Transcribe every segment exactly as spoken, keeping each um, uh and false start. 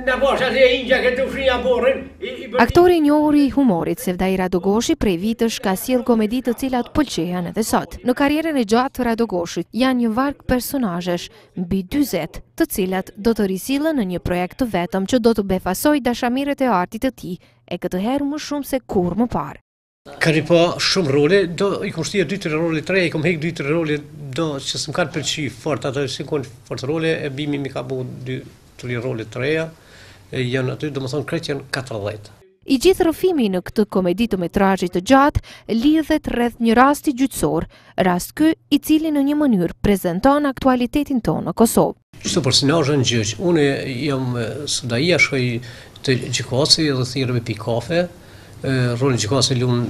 Aktori i njohur i humorit Sevdai Radogoshi prej vitësh ka sjell komedi të cilat pëlqejnë edhe sot. Në karrierën e gjatë të Radogoshit janë një varg personazhesh, mbi dyzet, të cilat do të risillen në një projekt të vetëm që do të befasojë dashamiret e artit të tij, e këtë herë më shumë se kurrë më parë. Kari pa shumë role, do i kom shtia dy të role të reja, i kom hek dy të role, do që s'm kanë pëlqy fort ato, si kon fort role, e bimi mi ka bu dy të role të reja, e janë aty, do më thonë kretë janë katërdhjetë. I gjithë rrëfimi në këtë komedi të metrazhit të gjatë lidhet rreth një rasti gjyqësor, rast ky i cili në një mënyrë prezanton aktualitetin tonë në Kosovë. Kështu personazhin gjyq, unë jam Sevdaia, shkoj te gjykatësi dhe thirrë me pi kafe. Rolin gjykatësi lun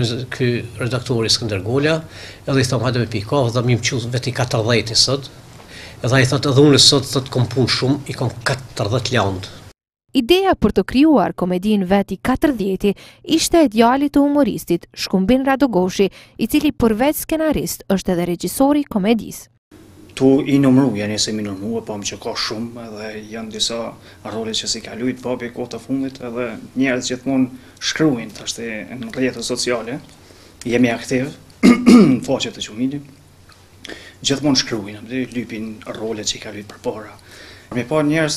ky redaktori Skënder Gola, edhe i tham hajde me pi kafe, dhe mi më qu veti katërdhjetë sot. Edhe ai thotë edhe unë sot thotë kom punë shumë, i kam katërdhjetë landë. Ideja për të krijuar komedinë Veti katërdhjetë ishte e djalit të humoristit Shkumbin Radogoshi, i cili përveç skenarist është edhe regjisori i komedisë. Tu i numru, janë se mi numru, po më që ka shumë, edhe janë disa role që si ka lujt papi kohë të fundit, edhe njerëz gjithmonë shkruajnë tash në rrjetet sociale, jemi aktiv në faqet të qumit. Gjithmonë shkruajnë, lypin rolet që i ka lujt përpara. Me pa njerëz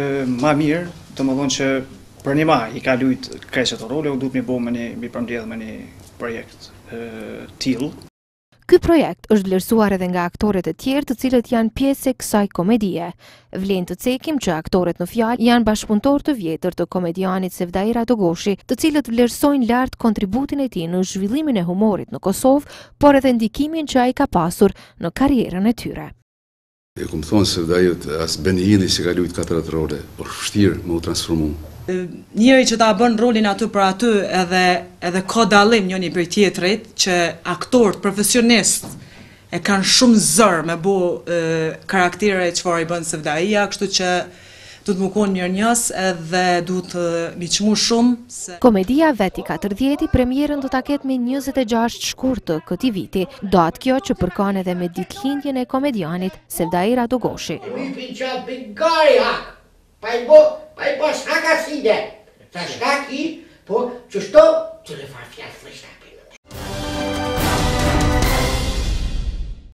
ma mirë, të më thonë që për një ma i ka lujt kreqet o role, u duhet mi bo me një, mi përmdjedh me një projekt tillë. Ky projekt është vlerësuar edhe nga aktorët e tjerë të cilët janë pjesë e kësaj komedie. Vlen të cekim që aktorët në fjalë janë bashkëpunëtor të vjetër të komedianit Sevdai Radogoshi, të cilët vlerësojnë lart kontributin e tij në zhvillimin e humorit në Kosovë, por edhe ndikimin që ai ka pasur në karrierën e tyre. E kom thonë Sevdaiut, as Benjini që ka lujt katërat role, por vështirë me u transformu. Njëri që ta bën rolin aty për aty edhe, edhe ka dallim njëri për tjetrit, që aktorët profesionist e kanë shumë zër me bu e, karaktere çfarë i bën Sevdaia, kështu që du të më konë mirë njës edhe du të mi qmu shumë. Se... Komedia Veti katërdhjetë premierën do ta ketë me njëzet e gjashtë shkurt të këtij viti. Datë kjo që përkan edhe me ditëlindjen e komedianit Sevdai Radogoshi. Pa i bo, pa i bo shka ka si de, sa shka ki, po që shto, të le farë fjallë,